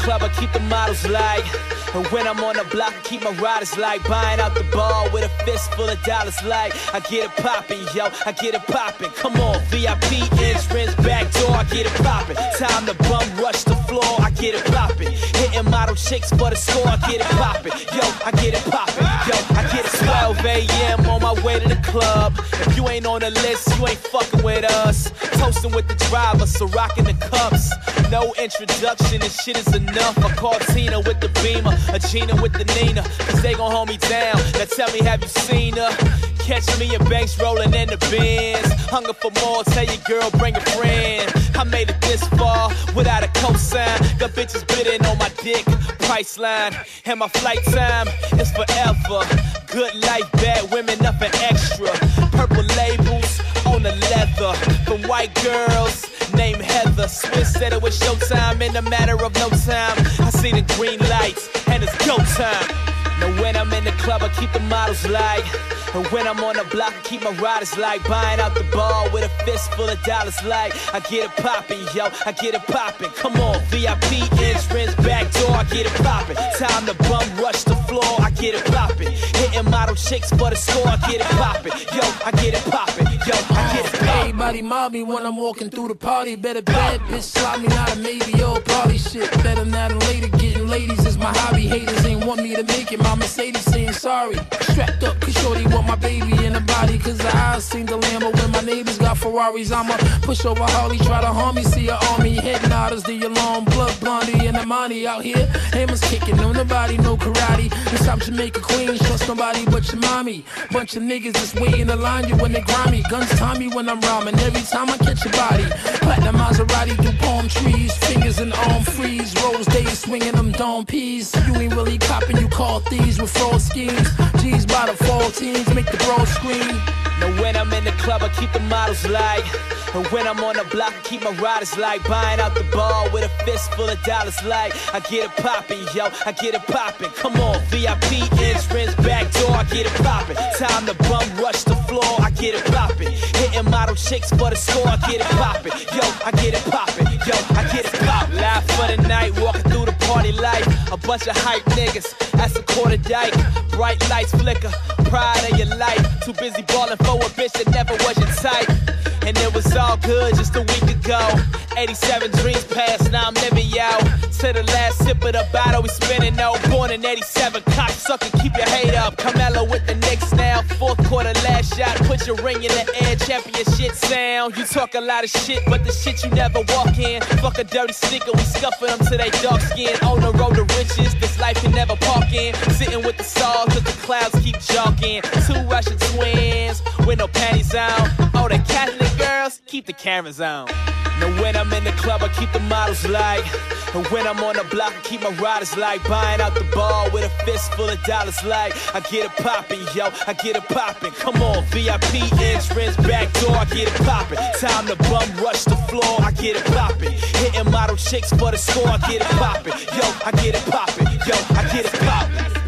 club, I keep the models light. And when I'm on the block, I keep my riders light. Buying out the bar with a fist full of dollars like I get it poppin', yo, I get it poppin'. Come on, VIP entrance, back door, I get it poppin'. Time to bum rush the floor, I get it poppin'. Hitting model chicks for the score, I get it poppin'. Yo, I get it poppin', yo, I get it 12 a.m. on my way to the club. If you ain't on the list, you ain't fucking with us. Toasting with the driver, so rocking the cups. No introduction, this shit is enough. I call Tina with the Beamer, a Gina with the Nina, cause they gon' hold me down. Now tell me, have you seen her? Catch me and Banks rolling in the bins. Hunger for more, tell your girl, bring a friend. I made it this far without a cosign. Got bitches bidding on my dick, Priceline. And my flight time is forever. Good life, bad women, nothing extra. Purple labels on the leather. From white girls named Heather. Swiss said it was showtime in a matter of no time. I see the green lights and it's go time. Now when I'm in the club, I keep the models light. And when I'm on the block, I keep my riders light. Buying out the bar with a fist full of dollars like I get it poppin', yo, I get it poppin'. Come on, VIP entrance, back door, I get it poppin'. Time to bum rush the floor, I get it poppin'. Hitting model chicks for the score, I get it poppin'. Yo, I get it poppin', yo, I get it poppin'. Everybody mob me when I'm walking through the party. Better bad bitch slide me, not a maybe, old party shit. Better now than later, getting ladies is my hobby. Haters ain't want me to make it, my Mercedes saying sorry. Strapped up, cause shorty want my baby in the body. Cause the eyes seen the Lambo when my neighbors got Ferraris. I'ma push over Harley, try to harm me, see her army. Head nodders, the alarm, blood blondie and the money out here. Hammers kicking, no nobody, no karate. This I'm Jamaica Queens, trust nobody but your mommy. Bunch of niggas just waiting to line you when they grimy. Guns time me when I'm rhyming, every time I catch your body. Platinum Maserati through palm trees, fingers and arm freeze. Rose days swinging them dawn peas. You ain't really copping, you call thieves with fraud schemes. G's by the 14s, make the bro scream. Now when I'm in the club, I keep the models light. And when I'm on the block, I keep my riders light. Buying out the bar with a fist full of dollars like I get it poppin', yo, I get it poppin'. Come on, VIP entrance, back door, I get it poppin'. Time to bum rush the floor, I get it poppin'. Hitting model chicks for the score, I get it poppin'. Yo, I get it poppin', yo, I get it poppin'. Live for the night, walking through the party life. A bunch of hype niggas, that's a quarter dyke. Bright lights flicker, pride of your life. Too busy ballin' for a bitch that never was your type. And it was all good just a week ago. 87 dreams past, now I'm living, yo. To the last sip of the bottle, we spinning, no. Born in 87, cocksucker, keep your hate up. Carmelo with the Knicks now, fourth quarter last shot. Put your ring in the air, championship sound. You talk a lot of shit, but the shit you never walk in. Fuck a dirty sneaker, we scuffing them to they dark skin. On the road to riches, this life can never park in. Sitting with the stars, cause the clouds keep jogging. Two Russian twins, with no panties on. Oh, the Catholic girls, keep the cameras on. Now when I'm in the club, I keep the models light. And when I'm on the block, I keep my riders light. Buying out the bar with a fist full of dollars like I get it poppin', yo, I get it poppin'. Come on, VIP entrance, back door, I get it poppin'. Time to bum rush the floor, I get it poppin'. Hitting model chicks for the score, I get it poppin'. Yo, I get it poppin', yo, I get it poppin'.